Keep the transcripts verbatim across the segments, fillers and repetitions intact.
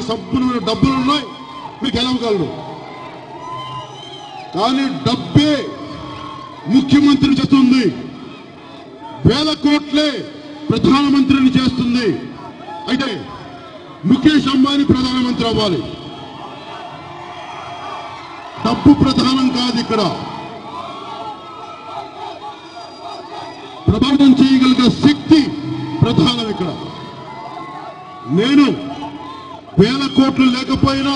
సంపూర్ణమైన డబ్బులు ఉన్నాయి, మీరు గెలవగలరు. కానీ డబ్బే ముఖ్యమంత్రిని చేస్తుంది, వేల కోట్లే ప్రధానమంత్రిని చేస్తుంది. అయితే ముఖేష్ అంబానీ ప్రధానమంత్రి అవ్వాలి. డబ్బు ప్రధానం కాదు, ఇక్కడ ప్రభావితం చేయగలిగే శక్తి ప్రధానం. ఇక్కడ నేను వేల కోట్లు లేకపోయినా,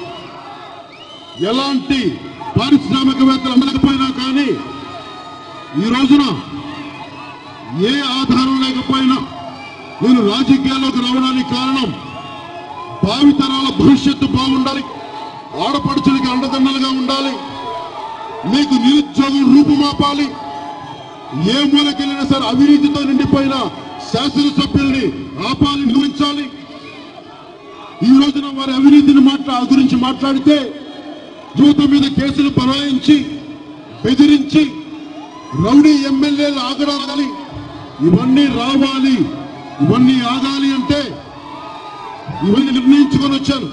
ఎలాంటి పారిశ్రామికవేత్తలు అమ్మలేకపోయినా కానీ ఈ రోజున ఏ ఆధారం లేకపోయినా నేను రాజకీయాల్లోకి రావడానికి కారణం భావితరాల భవిష్యత్తు బాగుండాలి, ఆడపడుచులకి అండదండలుగా ఉండాలి, మీకు నిరుద్యోగం రూపుమాపాలి, ఏ మూలకెళ్ళినా సరే అవినీతితో నిండిపోయిన శాసనసభ్యుల్ని ఆపాలి, నిర్మించాలి. ఈ రోజున వారి అవినీతిని మాట్లా గురించి మాట్లాడితే యువత మీద కేసులు బనాయించి బెదిరించి రౌడీ ఎమ్మెల్యేలు ఆగడాలి. ఇవన్నీ రావాలి, ఇవన్నీ ఆగాలి అంటే ఇవన్నీ నిర్ణయించుకొని వచ్చాను.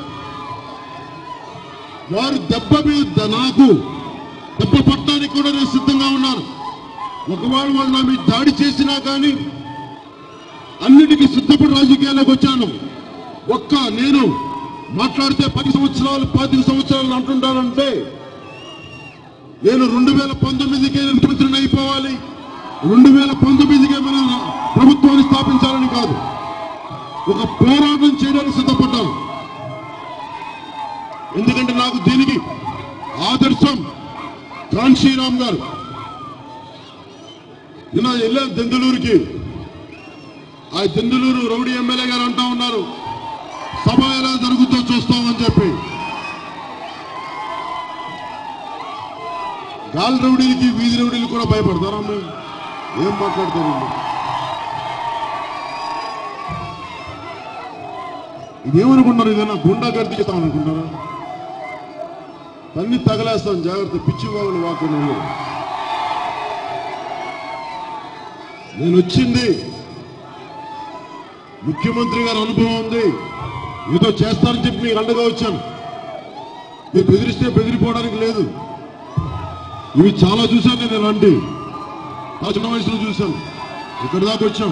వారు దెబ్బ మీద నాకు దెబ్బ పట్టడానికి కూడా నేను సిద్ధంగా ఉన్నాను. ఒకవేళ వాళ్ళు నా మీద దాడి చేసినా కానీ అన్నిటికీ సిద్ధపడి రాజకీయాల్లోకి వచ్చాను. ఒక్క నేను మాట్లాడితే పది సంవత్సరాలు పాతిక సంవత్సరాలు అంటుంటానంటే నేను రెండు వేల పంతొమ్మిదికే ముఖ్యమంత్రిని అయిపోవాలి, రెండు వేల పంతొమ్మిదికే మనం ప్రభుత్వాన్ని స్థాపించాలని కాదు, ఒక పోరాటం చేయడానికి సిద్ధపడ్డాను. ఎందుకంటే నాకు దీనికి ఆదర్శం కాన్షీరామ్ గారు. నిన్న వెళ్ళాను దెందులూరుకి. ఆ దెందులూరు రౌడీ ఎమ్మెల్యే గారు అంటా ఉన్నారు సభ ఎలా జరుగుతుందో చూస్తామని చెప్పి. గాలి రౌడీలకి వీధి రౌడీలు కూడా భయపడతారా? మేము ఏం మాట్లాడతారు? ఇదేమనుకుంటున్నారు? ఇదేనా గుండా గర్ది చేస్తామనుకుంటారా? అన్ని తగలేస్తాం, జాగ్రత్త. పిచ్చి బాగులు వాకులు. నేను వచ్చింది ముఖ్యమంత్రి గారి అనుభవం ఉంది, ఏదో చేస్తారని చెప్పి మీకు అండగా వచ్చాను. మీరు బెదిరిస్తే బెదిరిపోవడానికి లేదు. ఇవి చాలా చూశాను నేను, ఇలాంటి ఆ చిన్న వయసులో చూశాను. ఇక్కడి దాకా వచ్చాం.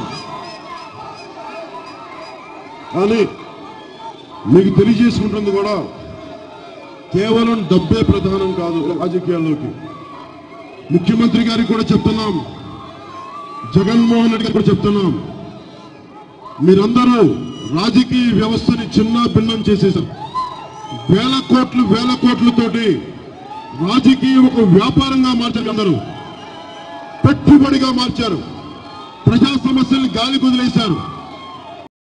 కానీ మీకు తెలియజేసుకుంటుంది కూడా కేవలం డబ్బే ప్రధానం కాదు రాజకీయాల్లోకి. ముఖ్యమంత్రి గారికి కూడా చెప్తున్నాం, జగన్మోహన్ రెడ్డి గారికి కూడా చెప్తున్నాం, మీరందరూ రాజకీయ వ్యవస్థని చిన్న భిన్నం చేసేశారు. వేల కోట్లు వేల కోట్లతోటి రాజకీయం ఒక వ్యాపారంగా మార్చారు, అందరూ పెట్టుబడిగా మార్చారు, ప్రజా సమస్యల్ని గాలి కుదిలేశారు.